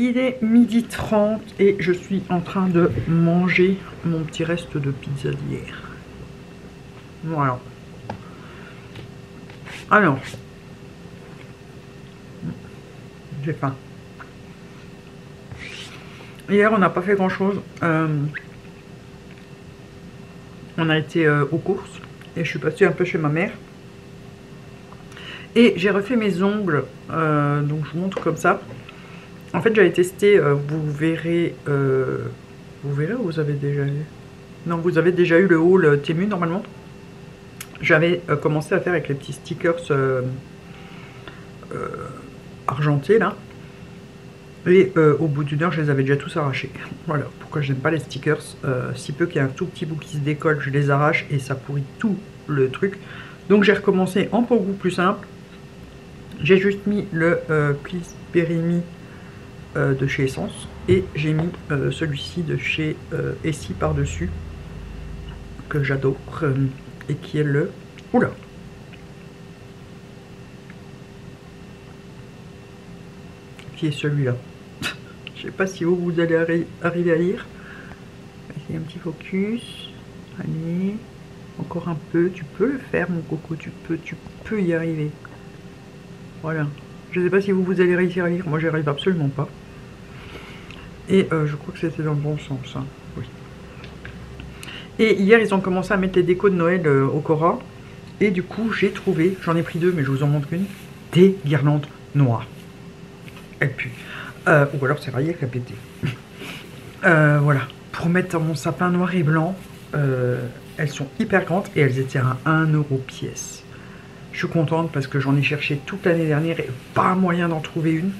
Il est 12h30 et je suis en train de manger mon petit reste de pizza d'hier. Voilà. Alors, j'ai faim. Hier, on n'a pas fait grand chose. On a été aux courses et je suis passée un peu chez ma mère. Et j'ai refait mes ongles, donc je vous montre comme ça. En fait, j'avais testé, vous verrez ou vous avez déjà eu? Non, vous avez déjà eu le haul Temu normalement. J'avais commencé à faire avec les petits stickers argentés là. Et au bout d'une heure, je les avais déjà tous arrachés. Voilà, pourquoi je n'aime pas les stickers. Si peu qu'il y a un tout petit bout qui se décolle, je les arrache et ça pourrit tout le truc. Donc j'ai recommencé en pour goût plus simple. J'ai juste mis le Please Bury Me de chez Essence et j'ai mis celui-ci de chez Essie par-dessus que j'adore et qui est le... Oula! Qui est celui-là. Je sais pas si vous allez arriver à lire. C'est un petit focus. Allez, encore un peu. Tu peux le faire, mon coco. Tu peux y arriver. Voilà. Je sais pas si vous allez réussir à lire. Moi, j'y arrive absolument pas. Et je crois que c'était dans le bon sens. Hein. Oui. Et hier, ils ont commencé à mettre les décos de Noël au Cora. Et du coup, j'ai trouvé, j'en ai pris deux, mais je vous en montre une, des guirlandes noires. Elles puent. Ou alors c'est raillé qu'à péter. Voilà. Pour mettre dans mon sapin noir et blanc, elles sont hyper grandes et elles étaient à 1 € pièce. Je suis contente parce que j'en ai cherché toute l'année dernière et pas moyen d'en trouver une.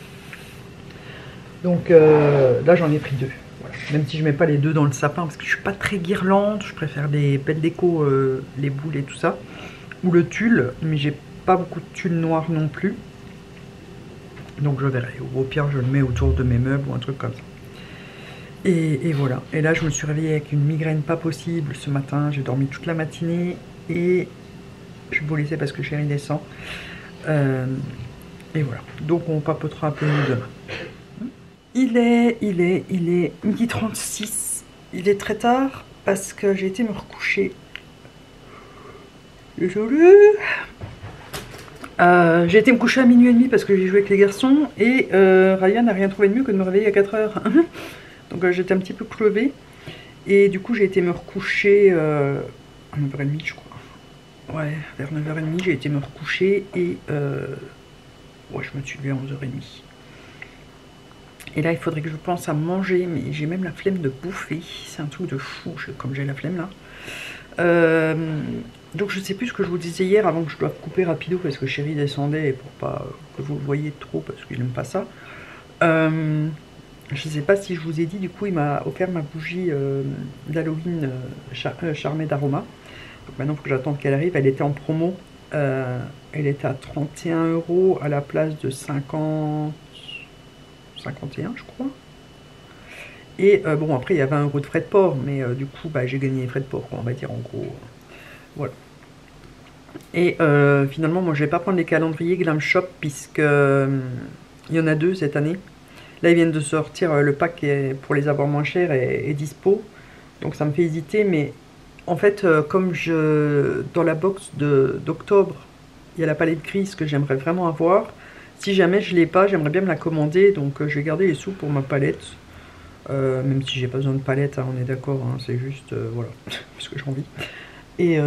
Donc là j'en ai pris deux. Voilà. Même si je mets pas les deux dans le sapin parce que je suis pas très guirlande, je préfère les belles déco, les boules et tout ça. Ou le tulle, mais j'ai pas beaucoup de tulle noir non plus. Donc je verrai. Au pire je le mets autour de mes meubles ou un truc comme ça. Et voilà. Et là je me suis réveillée avec une migraine pas possible ce matin. J'ai dormi toute la matinée et je vais vous laisser parce que chérie descend. Et voilà. Donc on papotera un peu mieux demain. Il est 12h36. Il est très tard parce que j'ai été me recoucher. Désolée. J'ai été me coucher à 00h30 parce que j'ai joué avec les garçons. Et Ryan n'a rien trouvé de mieux que de me réveiller à 4h. Donc j'étais un petit peu crevée. Et du coup j'ai été me recoucher à 9h30 je crois. Ouais, vers 9h30 j'ai été me recoucher. Et ouais, je me suis levée à 11h30. Et là, il faudrait que je pense à manger, mais j'ai même la flemme de bouffer. C'est un truc de fou, comme j'ai la flemme là. Donc je sais plus ce que je vous disais hier avant que je doive couper rapido parce que chérie descendait et pour pas que vous le voyez trop parce qu'il n'aime pas ça. Je sais pas si je vous ai dit, du coup il m'a offert ma bougie d'Halloween charmée d'aroma. Donc maintenant il faut que j'attende qu'elle arrive. Elle était en promo. Elle était à 31 € à la place de 51 je crois. Et bon après il y a 20 € de frais de port, mais du coup bah, j'ai gagné les frais de port quoi, on va dire en gros. Voilà. Et finalement moi je vais pas prendre les calendriers Glam Shop puisque il y en a deux cette année. Là ils viennent de sortir le pack pour les avoir moins chers est dispo. Donc ça me fait hésiter, mais en fait comme dans la box d'octobre il y a la palette grise que j'aimerais vraiment avoir. Si jamais je l'ai pas, j'aimerais bien me la commander, donc je vais garder les sous pour ma palette. Même si j'ai pas besoin de palette, hein, on est d'accord, hein, c'est juste, voilà, parce que j'ai envie. Et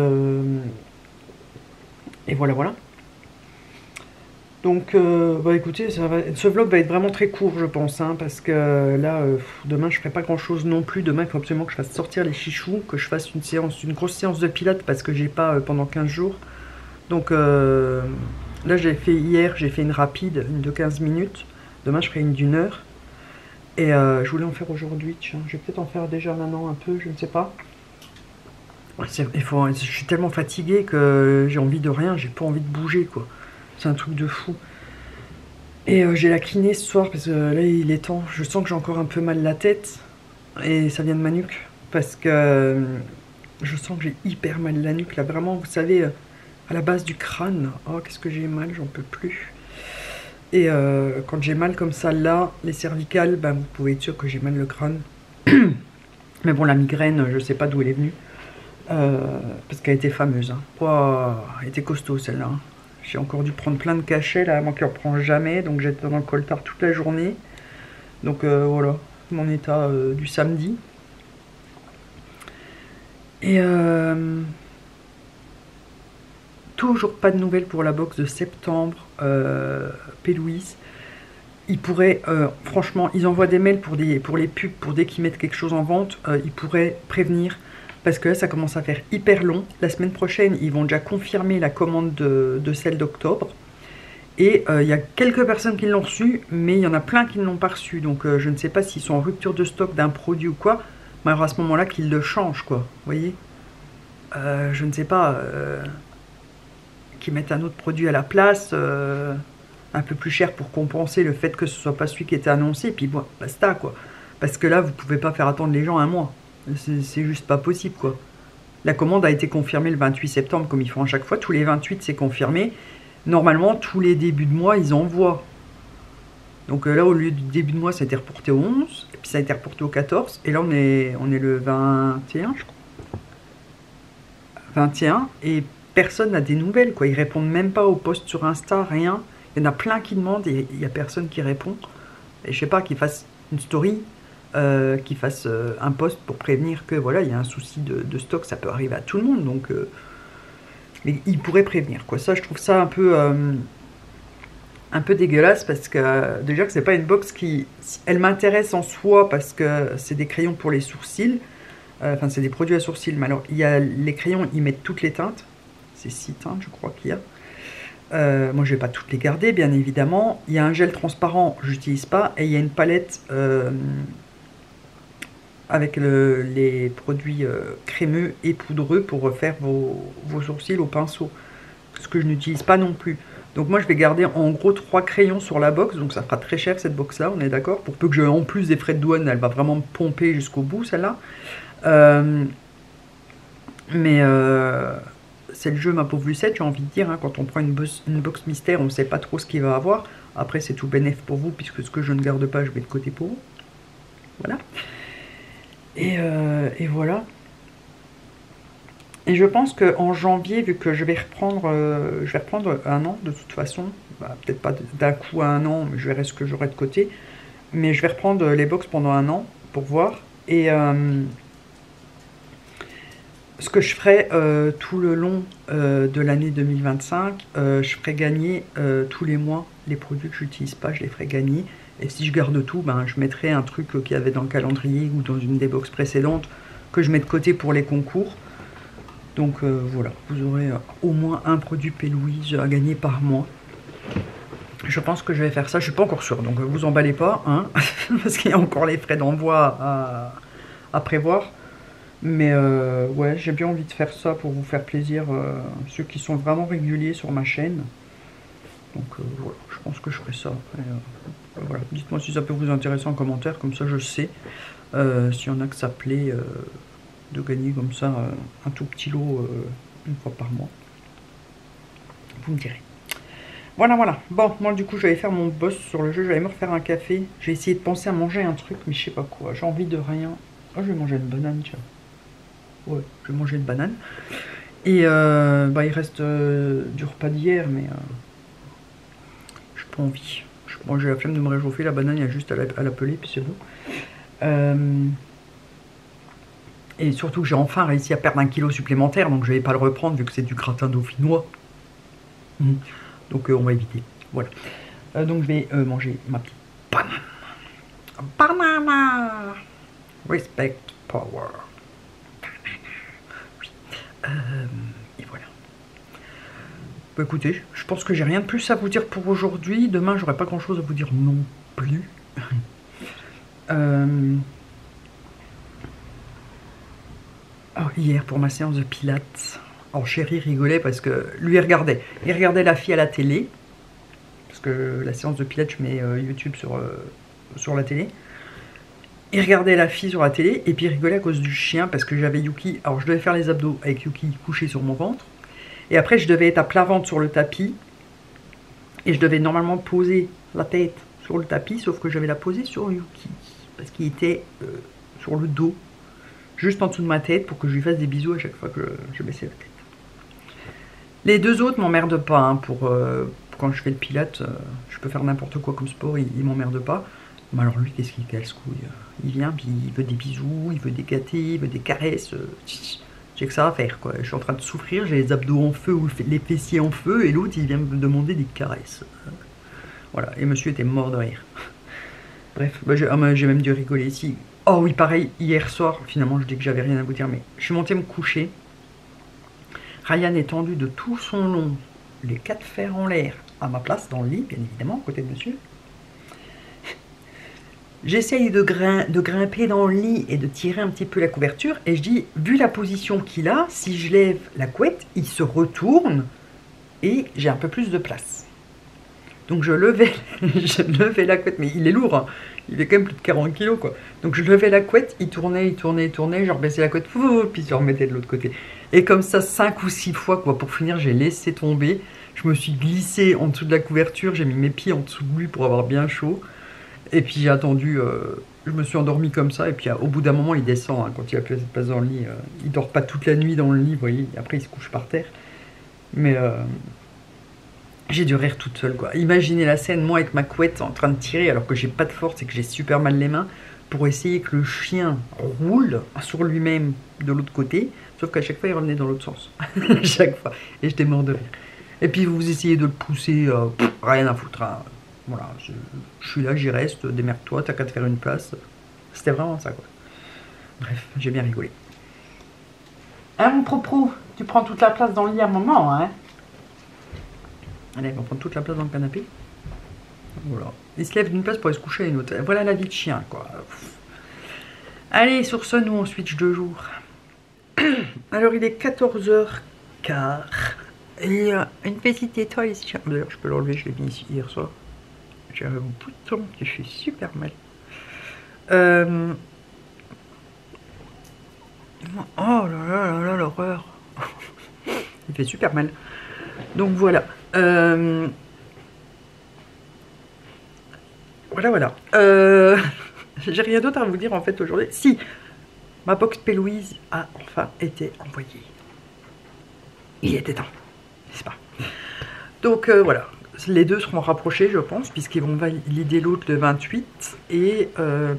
voilà, voilà. Donc, bah écoutez, ce vlog va être vraiment très court, je pense, hein, parce que là, demain, je ferai pas grand-chose non plus. Demain, il faut absolument que je fasse sortir les chichous, que je fasse une grosse séance de pilates, parce que j'ai pas pendant 15 jours. Donc, là, hier, j'ai fait une rapide, une de 15 minutes. Demain, je ferai une d'1 heure. Et je voulais en faire aujourd'hui, tiens. Je vais peut-être en faire déjà maintenant un peu, je ne sais pas. Ouais, je suis tellement fatiguée que j'ai envie de rien, j'ai pas envie de bouger, quoi. C'est un truc de fou. Et j'ai la kiné ce soir, parce que là, il est temps. Je sens que j'ai encore un peu mal la tête. Et ça vient de ma nuque. Parce que je sens que j'ai hyper mal la nuque, là. Vraiment, vous savez... à la base du crâne. Oh, qu'est-ce que j'ai mal, j'en peux plus. Et quand j'ai mal comme ça là, les cervicales, ben, vous pouvez être sûr que j'ai mal le crâne. Mais bon, la migraine, je sais pas d'où elle est venue. Parce qu'elle était fameuse. Hein. Wow, elle était costaud celle-là. Hein. J'ai encore dû prendre plein de cachets là, moi qui en reprends jamais. Donc j'étais dans le coltard toute la journée. Donc voilà, mon état du samedi. Et toujours pas de nouvelles pour la box de septembre. P-Louise. Ils pourraient, franchement, ils envoient des mails pour les pubs, pour dès qu'ils mettent quelque chose en vente, ils pourraient prévenir. Parce que là, ça commence à faire hyper long. La semaine prochaine, ils vont déjà confirmer la commande de celle d'octobre. Et il y a quelques personnes qui l'ont reçue, mais il y en a plein qui ne l'ont pas reçue. Donc je ne sais pas s'ils sont en rupture de stock d'un produit ou quoi. Mais alors à ce moment-là, qu'ils le changent, quoi. Vous voyez, je ne sais pas. Qu'ils mettent un autre produit à la place, un peu plus cher pour compenser le fait que ce soit pas celui qui était annoncé. Et puis bon, basta, quoi. Parce que là, vous pouvez pas faire attendre les gens un mois. C'est juste pas possible, quoi. La commande a été confirmée le 28 septembre, comme ils font à chaque fois. Tous les 28, c'est confirmé. Normalement, tous les débuts de mois, ils envoient. Donc là, au lieu du début de mois, ça a été reporté au 11. Et puis ça a été reporté au 14. Et là, on est le 21, je crois. 21. Et personne n'a des nouvelles, quoi. Ils répondent même pas aux posts sur Insta, rien. Il y en a plein qui demandent et il n'y a personne qui répond. Et je sais pas, qu'ils fassent une story, qu'ils fassent un post pour prévenir que voilà, il y a un souci de stock, ça peut arriver à tout le monde. Donc, mais ils pourraient prévenir, quoi. Ça, je trouve ça un peu dégueulasse parce que déjà que c'est pas une box qui, elle m'intéresse en soi parce que c'est des crayons pour les sourcils. Enfin, c'est des produits à sourcils. Mais alors, il y a les crayons, ils mettent toutes les teintes. C'est 6 teintes, je crois qu'il y a. Moi, je vais pas toutes les garder, bien évidemment. Il y a un gel transparent, j'utilise pas. Et il y a une palette avec les produits crémeux et poudreux pour refaire vos sourcils au pinceau. Ce que je n'utilise pas non plus. Donc moi, je vais garder en gros 3 crayons sur la box. Donc ça fera très cher cette box-là, on est d'accord. Pour peu que j'ai en plus des frais de douane, elle va vraiment me pomper jusqu'au bout, celle-là. Mais c'est le jeu, ma pauvre Lucette, j'ai envie de dire. Hein, quand on prend une box mystère, on ne sait pas trop ce qu'il va avoir. Après, c'est tout bénéf pour vous, puisque ce que je ne garde pas, je mets de côté pour vous. Voilà. Et voilà. Et je pense qu'en janvier, vu que je vais reprendre un an de toute façon, bah, peut-être pas d'un coup à un an, mais je verrai ce que j'aurai de côté. Mais je vais reprendre les box pendant un an pour voir. Et ce que je ferai tout le long de l'année 2025, je ferai gagner tous les mois les produits que j'utilise pas, je les ferai gagner. Et si je garde tout, ben, je mettrai un truc qu'il y avait dans le calendrier ou dans une des box précédentes que je mets de côté pour les concours. Donc voilà, vous aurez au moins un produit P-Louise à gagner par mois. Je pense que je vais faire ça, je suis pas encore sûre, donc vous emballez pas, hein, parce qu'il y a encore les frais d'envoi à prévoir. Mais ouais, j'ai bien envie de faire ça pour vous faire plaisir, ceux qui sont vraiment réguliers sur ma chaîne. Donc voilà, je pense que je ferai ça. Voilà. Dites-moi si ça peut vous intéresser en commentaire, comme ça je sais s'il y en a que ça plaît de gagner comme ça un tout petit lot une fois par mois. Vous me direz. Voilà, voilà. Bon, moi du coup je vais faire mon boss sur le jeu, je vais me refaire un café. J'ai essayé de penser à manger un truc, mais je sais pas quoi. J'ai envie de rien. Oh, je vais manger une banane, tiens. Ouais, je vais manger une banane. Et bah, il reste du repas d'hier, mais j'ai pas envie. Moi j'ai la flemme de me réchauffer, la banane il y a juste à la peler, puis c'est bon. Et surtout que j'ai enfin réussi à perdre 1 kilo supplémentaire, donc je vais pas le reprendre vu que c'est du gratin dauphinois. Donc on va éviter. Voilà. Donc je vais manger ma petite banane. Banana. Respect power. Oui. Et voilà. Bah, écoutez, je pense que j'ai rien de plus à vous dire pour aujourd'hui. Demain, j'aurai pas grand chose à vous dire non plus. Alors, hier, pour ma séance de pilates, alors chéri rigolait parce que lui, il regardait la fille à la télé. Parce que la séance de pilates, je mets YouTube sur la télé. Il regardait la fille sur la télé et puis il rigolait à cause du chien parce que j'avais Yuki. Alors, je devais faire les abdos avec Yuki couché sur mon ventre. Et après, je devais être à plat ventre sur le tapis Et je devais normalement poser la tête sur le tapis, sauf que je vais la poser sur Yuki, parce qu'il était sur le dos, juste en dessous de ma tête, pour que je lui fasse des bisous à chaque fois que je baissais la tête. Les deux autres m'emmerdent pas, hein, quand je fais le pilate, je peux faire n'importe quoi comme sport, il m'emmerde pas. Mais alors lui, qu'est-ce qu'il casse-couille? Il vient, puis il veut des bisous, il veut des gâtés, il veut des caresses. J'ai que ça à faire, quoi. Je suis en train de souffrir, j'ai les abdos en feu ou les fessiers en feu, et l'autre, il vient me demander des caresses. Voilà, et monsieur était mort de rire. Bref, bah, j'ai même dû rigoler ici. Oh oui, pareil, hier soir, finalement, je dis que j'avais rien à vous dire, mais je suis montée me coucher. Ryan est tendu de tout son long, les 4 fers en l'air, à ma place dans le lit, bien évidemment, à côté de monsieur. J'essaye de grimper dans le lit et de tirer un petit peu la couverture, et je dis, vu la position qu'il a, si je lève la couette, il se retourne, et j'ai un peu plus de place. Donc je levais la couette, mais il est lourd, hein. Il est quand même plus de 40 kilos, quoi. Donc je levais la couette, il tournait, je rebaissais la couette, puis je remettais de l'autre côté. Et comme ça, 5 ou 6 fois, quoi. Pour finir, j'ai laissé tomber. Je me suis glissée en dessous de la couverture, j'ai mis mes pieds en dessous de lui pour avoir bien chaud. Et puis j'ai attendu, je me suis endormi comme ça, et puis au bout d'un moment, il descend, hein, quand il a plus de place dans le lit. Il dort pas toute la nuit dans le lit, vous voyez, après il se couche par terre. Mais j'ai dû rire toute seule, quoi. Imaginez la scène, moi avec ma couette en train de tirer alors que j'ai pas de force et que j'ai super mal les mains pour essayer que le chien roule sur lui-même de l'autre côté, sauf qu'à chaque fois il revenait dans l'autre sens. Chaque fois. Et j'étais mort de rire. Et puis vous essayez de le pousser, rien à foutre. Hein. Voilà, je suis là, j'y reste, démerde-toi, t'as qu'à te faire une place. C'était vraiment ça, quoi. Bref, j'ai bien rigolé. Hein, mon propre, tu prends toute la place dans le lit à un moment, hein. Allez, on va prendre toute la place dans le canapé. Voilà. Il se lève d'une place pour aller se coucher à une autre. Voilà la vie de chien, quoi. Allez, sur ce, nous, on switch de jour. Alors, il est 14h15. Et une petite étoile ici. D'ailleurs, je peux l'enlever, je l'ai mis ici hier soir. J'ai un bouton qui fait super mal. Oh là là là là, l'horreur. Il fait super mal. Donc voilà. Voilà. J'ai rien d'autre à vous dire en fait aujourd'hui. Si, ma box P-Louise a enfin été envoyée. Il était temps, n'est-ce pas? Donc voilà. Les deux seront rapprochés, je pense, puisqu'ils vont valider l'autre le 28. Et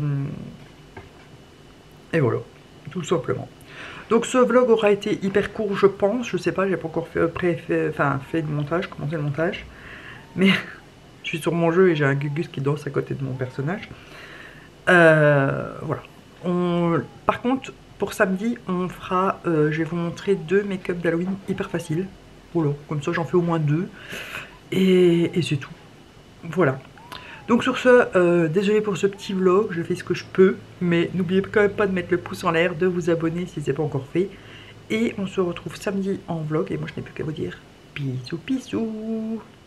voilà, tout simplement. Donc ce vlog aura été hyper court, je pense. Je sais pas, j'ai pas encore fait le montage, commencé le montage. Mais je suis sur mon jeu et j'ai un Gugus qui danse à côté de mon personnage. Voilà. Par contre, pour samedi, on fera, je vais vous montrer 2 make-up d'Halloween hyper faciles. Voilà, comme ça j'en fais au moins 2. Et c'est tout. Voilà. Donc sur ce, désolé pour ce petit vlog, je fais ce que je peux. Mais n'oubliez quand même pas de mettre le pouce en l'air, de vous abonner si ce n'est pas encore fait. Et on se retrouve samedi en vlog. Et moi je n'ai plus qu'à vous dire bisous bisous.